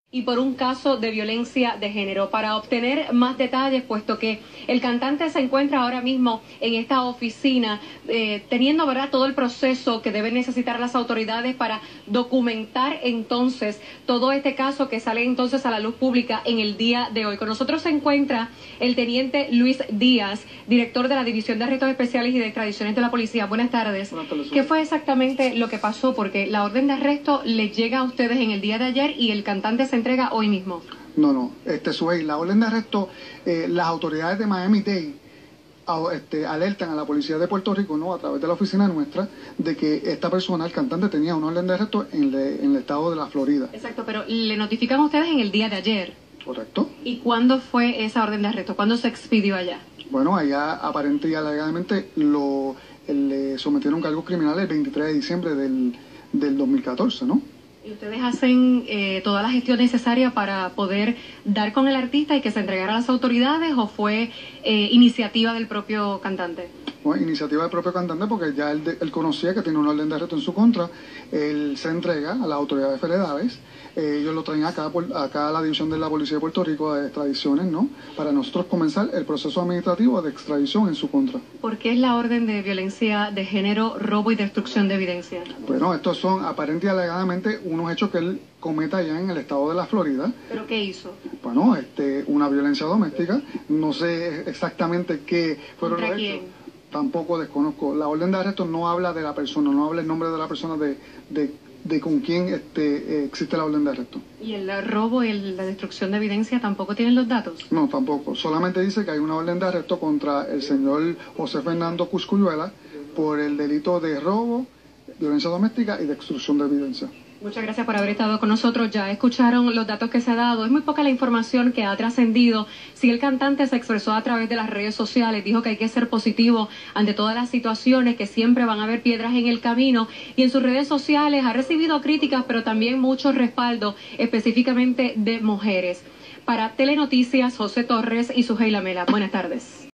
Y por un caso de violencia de género. Para obtener más detalles, puesto que el cantante se encuentra ahora mismo en esta oficina, teniendo, ¿verdad?, todo el proceso que deben necesitar las autoridades para documentar entonces todo este caso que sale entonces a la luz pública en el día de hoy. Con nosotros se encuentra el teniente Luis Díaz, director de la División de Arrestos Especiales y de Extradiciones de la Policía. Buenas tardes. Buenas tardes. ¿Qué fue exactamente lo que pasó? Porque la orden de arresto les llega a ustedes en el día de ayer y el cantante se entrega hoy mismo. No, Suey, la orden de arresto, las autoridades de Miami-Dade alertan a la policía de Puerto Rico, ¿no?, a través de la oficina nuestra, de que esta persona, el cantante, tenía una orden de arresto en el estado de la Florida. Exacto, pero le notifican a ustedes en el día de ayer. Correcto. ¿Y cuándo fue esa orden de arresto? ¿Cuándo se expidió allá? Bueno, allá aparente y alegadamente le sometieron cargos criminales el 23 de diciembre del 2014, ¿no? ¿Y ustedes hacen toda la gestión necesaria para poder dar con el artista y que se entregara a las autoridades, o fue iniciativa del propio cantante? Bueno, iniciativa del propio cantante, porque ya él conocía que tiene una orden de arresto en su contra. Él se entrega a las autoridades federales. Ellos lo traen acá a la división de la Policía de Puerto Rico de extradiciones, ¿no?, para nosotros comenzar el proceso administrativo de extradición en su contra. ¿Por qué es la orden de violencia de género, robo y destrucción de evidencia? Bueno, estos son aparente y alegadamente unos hechos que él comete allá en el estado de la Florida. ¿Pero qué hizo? Bueno, una violencia doméstica. No sé exactamente qué fueron los hechos. ¿Contra quién? Tampoco desconozco. La orden de arresto no habla de la persona, no habla el nombre de la persona de con quién existe la orden de arresto. ¿Y el robo y la destrucción de evidencia tampoco tienen los datos? No, tampoco. Solamente dice que hay una orden de arresto contra el señor José Fernando Cuscuyuela por el delito de robo, violencia doméstica y destrucción de evidencia. Muchas gracias por haber estado con nosotros. Ya escucharon los datos que se ha dado. Es muy poca la información que ha trascendido. Si el cantante se expresó a través de las redes sociales, dijo que hay que ser positivo ante todas las situaciones, que siempre van a haber piedras en el camino. Y en sus redes sociales ha recibido críticas, pero también mucho respaldo, específicamente de mujeres. Para Telenoticias, José Torres y Suheila Mela. Buenas tardes.